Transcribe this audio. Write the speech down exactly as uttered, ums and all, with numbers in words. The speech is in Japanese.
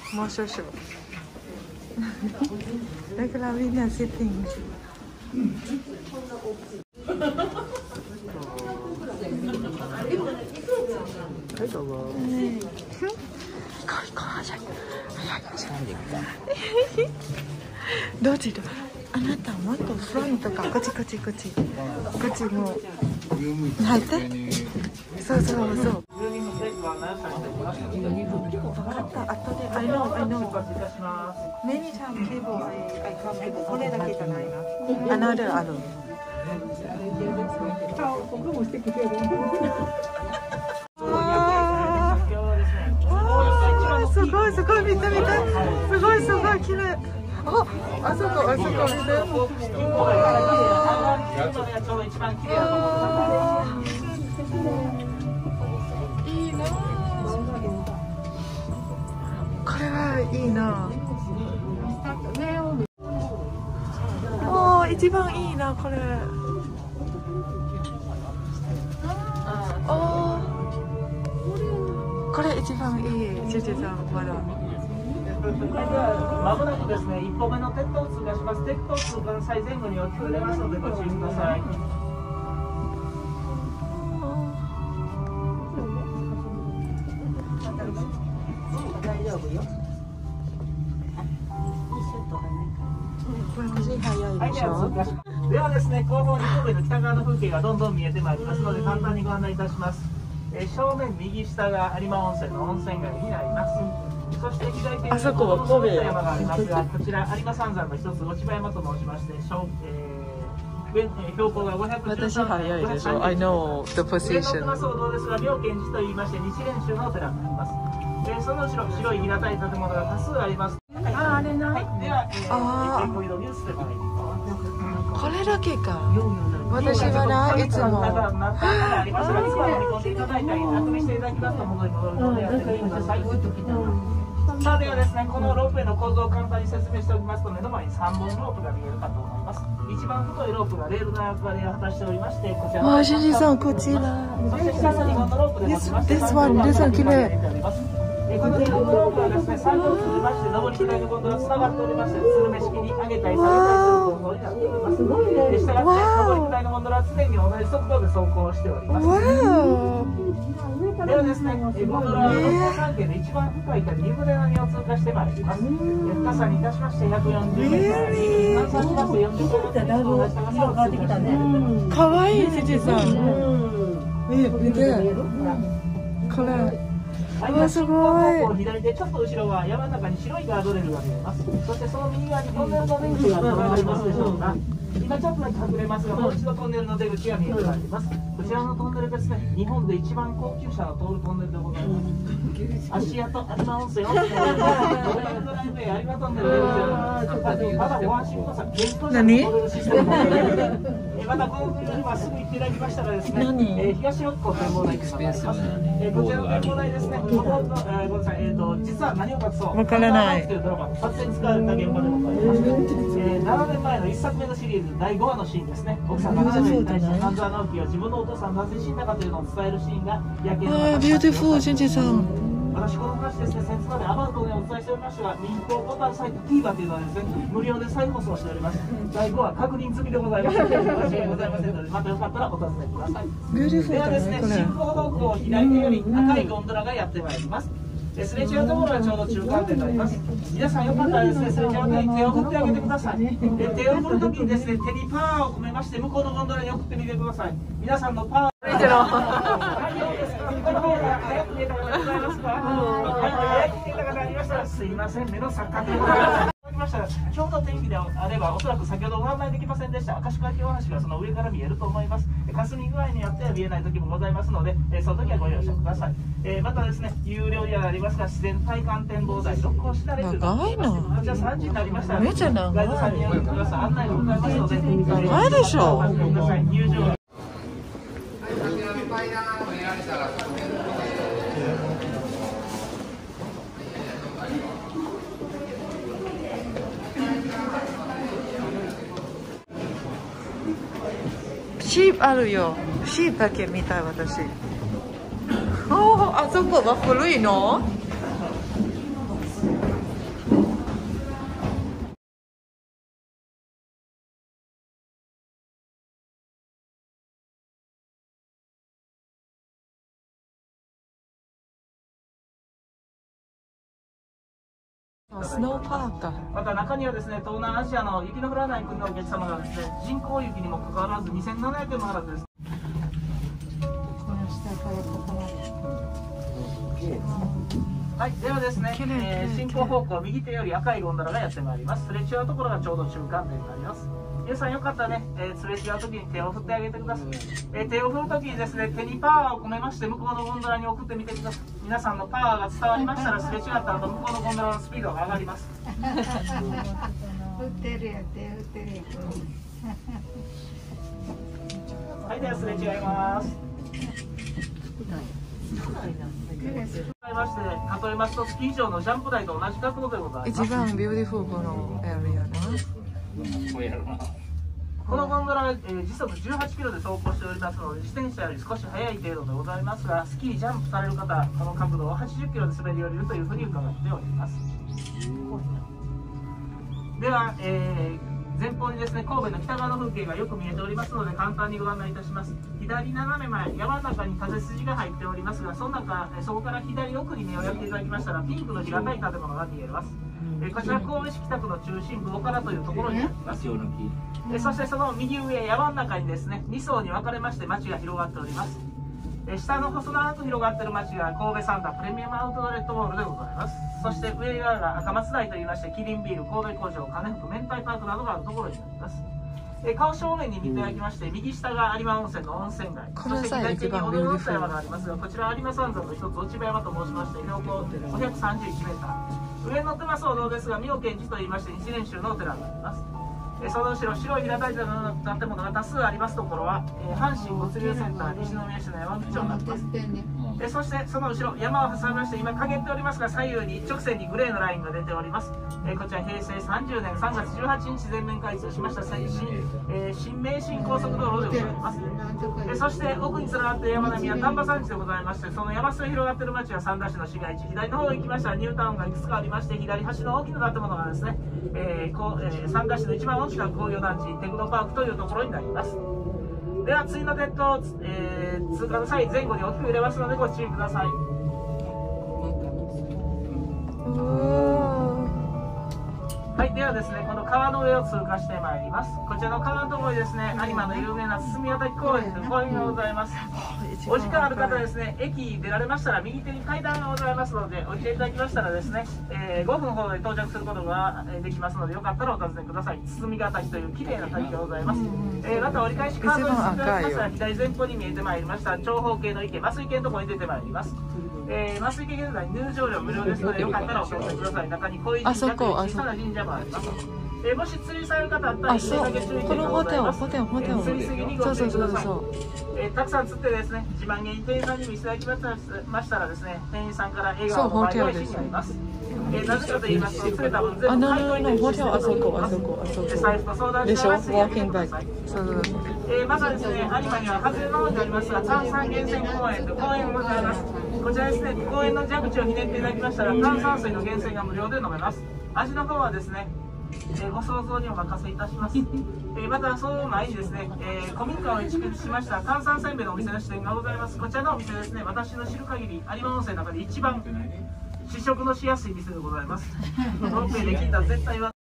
もう少々。だからみんなセッティング。はいどうぞ。どっちだ。あなたもっとフロントかこっちこっちこっちこっちも入って。そうそうそう。分かった。後で I know I know many time cable I come けどこれだけじゃないな。Another ある。僕もしてきてる。すごいすごい見て見てすごいすごい綺麗。あ、あそこあそこ見て。いいな。これはいいな。おー、一番いいなこれ。おー、これ一番いい。ジェジェさんまだ。 まもなくですね、一歩目の鉄塔を通過します。鉄塔通過の最前後にお聞こえますのでご注意ください。大丈夫よ。 これマジ早いでしょ。 ではですね、後方に神戸の北側の風景がどんどん見えてまいりますので簡単にご案内いたします。えー、正面右下が有馬温泉の温泉街になります。そして左手にあそこは神戸山がありますが、こちら有馬三山の一つ落葉山と申しまして、小えー、標高がごひゃくじゅう私さん早いでしょ。I know the position。 上総堂ですが、妙見寺といいまして日蓮宗のお寺になります。えー、その後ろ白い平たい建物が多数あります。あ、あれな。はい、では、えー、健康移動ニュースでございます。 これだけか。私はないつも。さあではですね、このロープウェイの構造を簡単に説明しておきますと、目の前にさんぼんロープが見えるかと思います。一番太いロープがレールの役割を果たしておりまして、こちらの。あ、しじさんこちら。そして下のにほんのロープで持ちまして、This one、This one 綺麗。このにほんのロープはですね、さんぼん通じまして上り下りのゴンドラつながっておりまして、スルメ式に上げたり下げたりする構造になっております。したがって上り下りのゴンドラは常に同じ速度で走行しております。ではですね、ゴンドラは路面関係で一番深いかに船並みを通過してまいります。深さにいたしましてひゃくよんじゅうメートルあり、換算しましてよんじゅっメートルと同じ高さを通過して。かわいいしじさん。え、見て。これ。 はい、すごい。左手ちょっと後ろは山の中に白いガードレールが見えます。そしてその右側にトンネルの出口がございますでしょうか。今ちょっと隠れますが、もう一度トンネルの出口が見えてまいります。こちらのトンネルですね、日本で一番高級車の通るトンネルでございます。足跡有馬温泉をドライブウェイ有馬トンネルでございます。まだご安心ください。何？またこの国にまっすぐ行っていただきましたらですね、えー、東六甲展望台となります。えー、こちらの展望台ですね、ごめんなさい、えーと実は何を隠そう。わからない。ドラマ撮影に使われた現場でございまして、えー、ななねんまえのいっさくめのシリーズだいごわのシーンですね。奥さんが花火に対して半沢直樹が自分のお父さんなぜ死んだかというのを伝えるシーンが夜景の中に。ビューティフル、しんじさん。私この話ですね、先日までアバウトでお伝えしておりましたが、民放ポータルサイト ティーバー というのはですね、無料で再放送しております。だいごわ確認済みでございます。間違いございませんので、またよかったらお尋ねください。ではですね、進行方向左手より赤いゴンドラがやってまいります。すれ違うところがちょうど中間点になります。皆さんよかったらですね、すれ違うときに手を振ってあげてください。で手を振るときにですね、手にパワーを込めまして、向こうのゴンドラに送ってみてください。皆さんのパワー。この方が早く見えた方ございますか？早く見えた方ありましたら、すいません、目の錯覚でございます。ちょうど天気であれば、おそらく先ほどご案内できませんでした、明石海峡大橋がその上から見えると思います。霞み具合によっては見えない時もございますので、えその時はご容赦ください。えー、またですね、有料ではありますが、自然体感展望台六甲しだれというのがあります。こちらさんじになりましたら、ガイドさんにやってください。案内がございますので、長いでしょ。入場シープあるよ。シープだけ見たい私。おお、あそこは古いの？ スノーパーカー。 また中にはですね、東南アジアの雪の降らない国のお客様がですね、人工雪にもかかわらずにせんななひゃくえんも払ってです。はい、ではですね、えー、進行方向右手より赤いゴンドラがやってまいります。すれ違うところがちょうど中間点になります。皆さんよかったらね、えー、すれ違う時に手を振ってあげてください。えー、手を振る時にですね、手にパワーを込めまして向こうのゴンドラに送ってみてください。皆さんのパワーが伝わりましたら、すれ違った後向こうのゴンドラのスピードが上がります。 振ってるや手振ってるや。 はい、ではすれ違います。例えまして、例えますとスキー場のジャンプ台と同じ角度でございます。 一番ビューティフルこのエリアな。 このゴンドラは、えー、時速じゅうはちキロで走行しておりますので、自転車より少し速い程度でございますが、スキージャンプされる方、この角度をはちじゅっキロで滑り降りるというふうに伺っております。では、えー、前方にですね、神戸の北側の風景がよく見えておりますので、簡単にご案内いたします。左斜め前、山の中に風筋が入っておりますが、その中、そこから左奥に目をやっていただきましたら、ピンクの平たい建物が見えます。えこちら神戸市北区の中心部岡田というところにあります。えそしてその右上、山の中にですね、に層に分かれまして街が広がっております。え下の細長く広がっている街が神戸サンタプレミアムアウトレットモールでございます。そして上側が赤松台といいまして、キリンビール、神戸工場、金福、明太パークなどがあるところになります。え顔正面に見ていただきまして、右下が有馬温泉の温泉街、そして左手に小野の山がありますが、こちら有馬三山の一つ落葉山と申しまして、標高ごひゃくさんじゅういちメーター、上に乗ってますお堂ですが、妙見寺といいまして日蓮宗のお寺があります。えその後ろ、白い平たい建物が多数ありますところは、え阪神物流センター西宮市の山口町になります。えそしてその後ろ、山を挟みまして今陰っておりますが、左右に一直線にグレーのラインが出ております。えこちら平成さんじゅうねんさんがつじゅうはちにち全面開通しました新、えー、新名神高速道路でございます。えそして奥に連なって山並みは丹波山地でございまして、その山沿い広がっている町は三田市の市街地、左の方へ行きましたらニュータウンがいくつかありまして、左端の大きな建物がですね、えーこうえー、三田市の一番大きな工業団地テクノパークというところになります。では次の鉄塔、えー、通過の際前後に大きく揺れますのでご注意ください。はい、ではですね、この川の上を通過してまいります。こちらの川のところにですね、有馬の有名な堤渡公園という公園がございます。お時間ある方はですね、駅出られましたら右手に階段がございますので、降りていただきましたらですね、えー、ごふんほどで到着することができますので、よかったらお尋ねください。堤ヶ滝という綺麗な滝がございます。えー、また折り返しカードに進んでいただきましたら、左前方に見えてまいりました長方形の池、麻酔池のところに出てまいります。えー、麻酔池現在入場料無料ですので、よかったらお尋ねください。中に小井神社という小さな神社もあります。えー、もし釣りされる方あったら、一点だけ注意点がございます。釣りすぎにご注意ください。えー、たくさん釣ってですね、自慢げに店員さんに見せていただきましたらですね、店員さんから笑顔の倍返しになります。えー、なぜかと言いますと、釣れた分全部買い取りで支払っています。財布と相談しながら釣り上げてください。えー、またですね、有馬には外れの方にありますが、炭酸源泉公園という公園がございます。こちらですね、公園の蛇口をひねっていただきましたら、炭酸水の源泉が無料で飲めます。味の方はですね、えー、ご想像にお任せいたします。えー、またその前にですね、えー、古民家を移築しました炭酸せんべいのお店の支店がございます。こちらのお店ですね、私の知る限り有馬温泉の中で一番試食のしやすい店でございます。ロープウェイで聞いたら絶対は